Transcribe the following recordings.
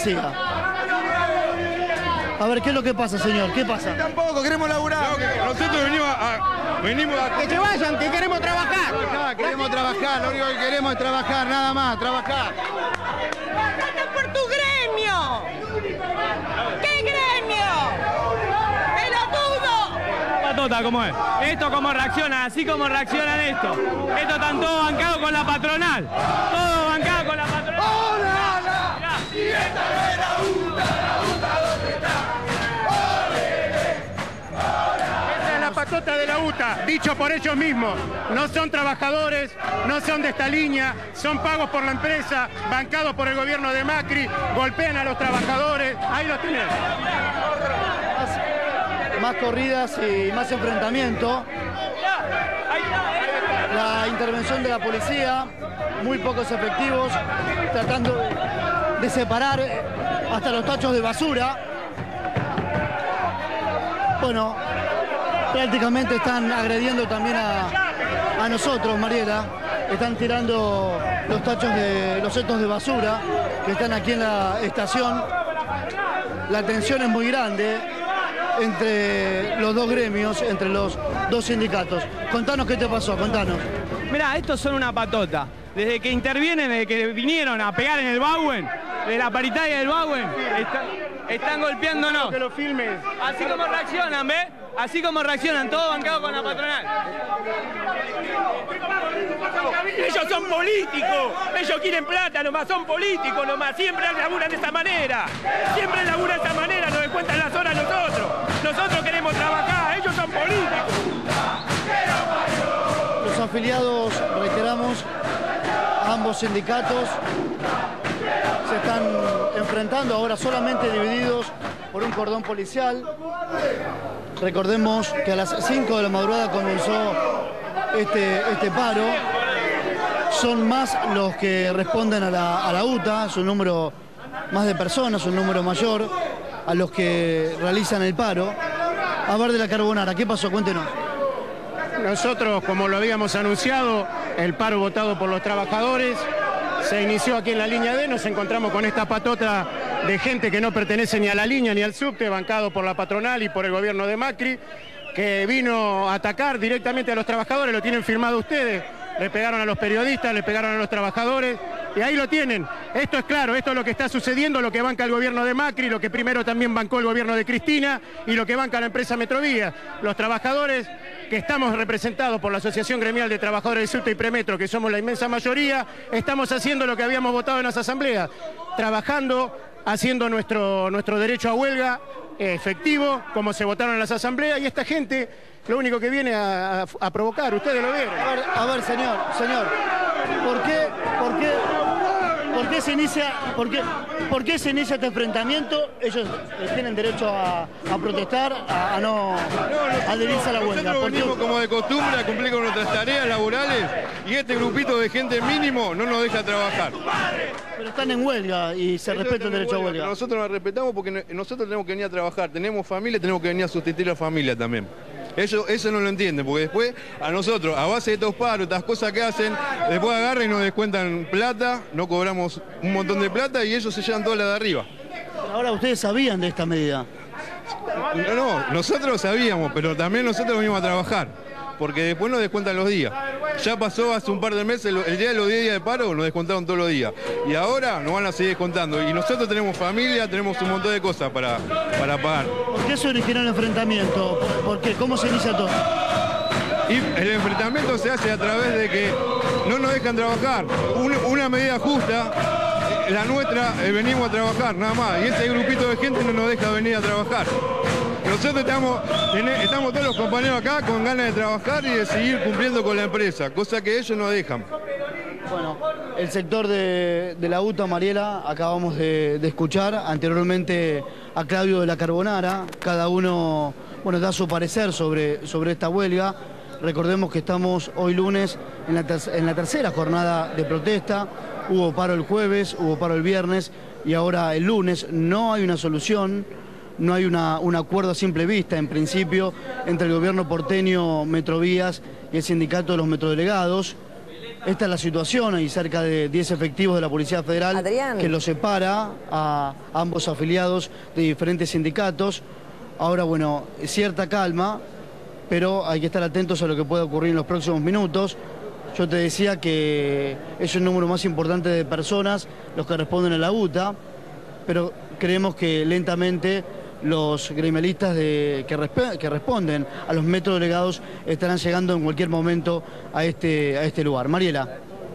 policía. A ver, ¿qué es lo que pasa, señor? ¿Qué pasa? Tampoco, queremos laburar. No, que nosotros venimos a... Que se vayan, que queremos trabajar. Queremos trabajar, lo único que queremos es trabajar, nada más, trabajar. ¡Trata por tu gremio! ¿Qué gremio? ¡Pelotudo! Patota, ¿cómo es? Esto cómo reacciona, así como reaccionan esto. Esto están todos bancados con la patronal. Todos bancados con la patronal. ¡Hola! Y esta es la UTA ¿dónde está? Esta es la patota de la UTA, dicho por ellos mismos. No son trabajadores, no son de esta línea, son pagos por la empresa, bancados por el gobierno de Macri, golpean a los trabajadores. Ahí los tienen. Más corridas y más enfrentamiento. La intervención de la policía, muy pocos efectivos, tratando de separar hasta los tachos de basura. Bueno, prácticamente están agrediendo también a nosotros, Mariela. Están tirando los tachos de los cestos de basura que están aquí en la estación. La tensión es muy grande entre los dos gremios, entre los dos sindicatos. Contanos qué te pasó, contanos. Mirá, estos son una patota. Desde que intervienen, desde que vinieron a pegar en el Bauen, de la paritaria del Bauen, están golpeándonos. Que lo filmes. Así como reaccionan, ¿ves? Así como reaccionan, todos bancados con la patronal. Ellos son políticos, ellos quieren plata nomás, son políticos nomás, siempre laburan de esta manera, siempre laburan de esta manera, nos descuentan las horas nosotros queremos trabajar, ellos son políticos. Los afiliados, reiteramos, a ambos sindicatos se están enfrentando ahora solamente divididos por un cordón policial. Recordemos que a las 5 de la madrugada comenzó este paro. Son más los que responden a la UTA, es un número más de personas, un número mayor a los que realizan el paro. A ver de la Carbonara, ¿qué pasó? Cuéntenos. Nosotros, como lo habíamos anunciado, el paro votado por los trabajadores se inició aquí en la línea D, nos encontramos con esta patota de gente que no pertenece ni a la línea ni al subte, bancado por la patronal y por el gobierno de Macri, que vino a atacar directamente a los trabajadores, lo tienen firmado ustedes, le pegaron a los periodistas, le pegaron a los trabajadores, y ahí lo tienen. Esto es claro, esto es lo que está sucediendo, lo que banca el gobierno de Macri, lo que primero también bancó el gobierno de Cristina y lo que banca la empresa Metrovía. Los trabajadores que estamos representados por la Asociación Gremial de Trabajadores de Subte y Premetro, que somos la inmensa mayoría, estamos haciendo lo que habíamos votado en las asambleas, trabajando, haciendo nuestro derecho a huelga efectivo, como se votaron en las asambleas, y esta gente lo único que viene a provocar, ustedes lo vieron. A ver, señor, ¿por qué se inicia este enfrentamiento? Ellos tienen derecho a protestar, a no adherirse a la huelga. Nosotros venimos como de costumbre a cumplir con nuestras tareas laborales y este grupito de gente mínimo no nos deja trabajar. Pero están en huelga y se respeta el derecho a huelga. Nosotros nos respetamos porque nosotros tenemos que venir a trabajar, tenemos familia, tenemos que venir a sustituir a la familia también. Eso no lo entienden, porque después a nosotros, a base de estos paros, estas cosas que hacen, después agarran y nos descuentan plata, no cobramos un montón de plata y ellos se llevan toda la de arriba. Ahora, ¿ustedes sabían de esta medida? No, nosotros sabíamos, pero también nosotros venimos a trabajar, porque después nos descuentan los días. Ya pasó hace un par de meses, el día de los 10 días de paro nos descontaron todos los días. Y ahora nos van a seguir descontando. Y nosotros tenemos familia, tenemos un montón de cosas para pagar. ¿Por qué se originó el enfrentamiento? ¿Por qué? ¿Cómo se inicia todo? Y el enfrentamiento se hace a través de que no nos dejan trabajar. Una medida justa, la nuestra, venimos a trabajar, nada más. Y ese grupito de gente no nos deja venir a trabajar. Nosotros estamos todos los compañeros acá con ganas de trabajar y de seguir cumpliendo con la empresa, cosa que ellos no dejan. Bueno, el sector de la UTA, Mariela, acabamos de escuchar anteriormente a Claudio de la Carbonara. Cada uno da su parecer sobre esta huelga. Recordemos que estamos hoy lunes en la tercera jornada de protesta. Hubo paro el jueves, hubo paro el viernes y ahora el lunes. No hay una solución. No hay un acuerdo a simple vista, en principio, entre el gobierno porteño Metrovías y el sindicato de los metrodelegados. esta es la situación, hay cerca de 10 efectivos de la Policía Federal Adrián, que los separa a ambos afiliados de diferentes sindicatos. Ahora, bueno, cierta calma, pero hay que estar atentos a lo que pueda ocurrir en los próximos minutos. Yo te decía que es el número más importante de personas los que responden a la UTA, pero creemos que lentamente los gremialistas que responden a los metrodelegados estarán llegando en cualquier momento a este lugar. Mariela.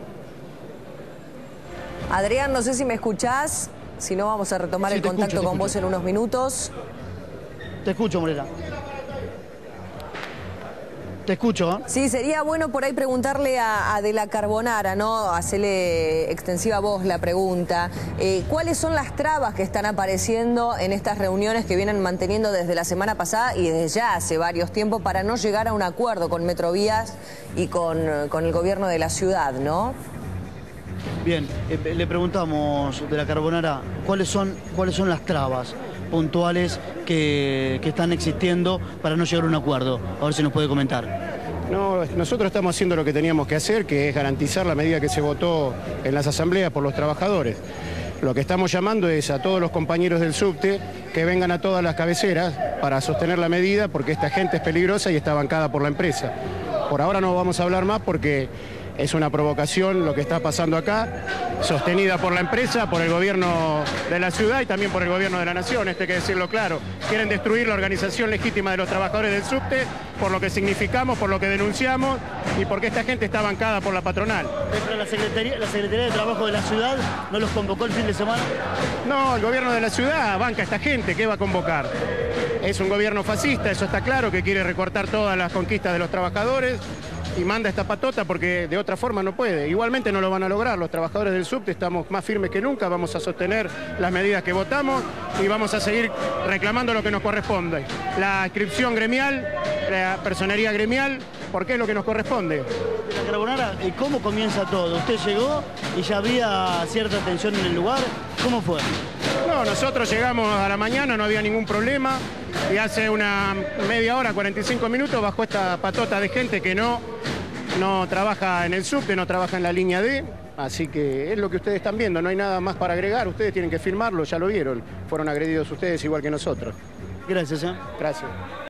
Adrián, no sé si me escuchás, si no vamos a retomar el contacto con vos en unos minutos. Te escucho, Mariela. Te escucho, ¿eh? Sí, sería bueno por ahí preguntarle a De la Carbonara, ¿no? Hacerle extensiva a vos la pregunta. ¿Cuáles son las trabas que están apareciendo en estas reuniones que vienen manteniendo desde la semana pasada y desde ya hace varios tiempos para no llegar a un acuerdo con Metrovías y con el gobierno de la ciudad, ¿no? Bien, le preguntamos, De la Carbonara, ¿cuáles son las trabas puntuales que están existiendo para no llegar a un acuerdo? A ver si nos puede comentar. No, nosotros estamos haciendo lo que teníamos que hacer, que es garantizar la medida que se votó en las asambleas por los trabajadores. Lo que estamos llamando es a todos los compañeros del subte que vengan a todas las cabeceras para sostener la medida, porque esta gente es peligrosa y está bancada por la empresa. Por ahora no vamos a hablar más porque es una provocación lo que está pasando acá, sostenida por la empresa, por el gobierno de la ciudad y también por el gobierno de la nación, esto hay que decirlo claro. Quieren destruir la organización legítima de los trabajadores del subte, por lo que significamos, por lo que denunciamos y porque esta gente está bancada por la patronal. ¿Pero la Secretaría de Trabajo de la ciudad no los convocó el fin de semana? No, el gobierno de la ciudad banca a esta gente, ¿qué va a convocar? Es un gobierno fascista, eso está claro, que quiere recortar todas las conquistas de los trabajadores y manda esta patota porque de otra forma no puede. Igualmente no lo van a lograr. Los trabajadores del subte estamos más firmes que nunca, vamos a sostener las medidas que votamos y vamos a seguir reclamando lo que nos corresponde. La inscripción gremial, la personería gremial, porque es lo que nos corresponde. De la Carbonara, ¿cómo comienza todo? ¿Usted llegó y ya había cierta tensión en el lugar? ¿Cómo fue? No, nosotros llegamos a la mañana, no había ningún problema y hace una media hora, 45 minutos, bajó esta patota de gente que no trabaja en el subte, no trabaja en la línea D, así que es lo que ustedes están viendo, no hay nada más para agregar, ustedes tienen que firmarlo, ya lo vieron, fueron agredidos ustedes igual que nosotros. Gracias, ¿eh? Gracias.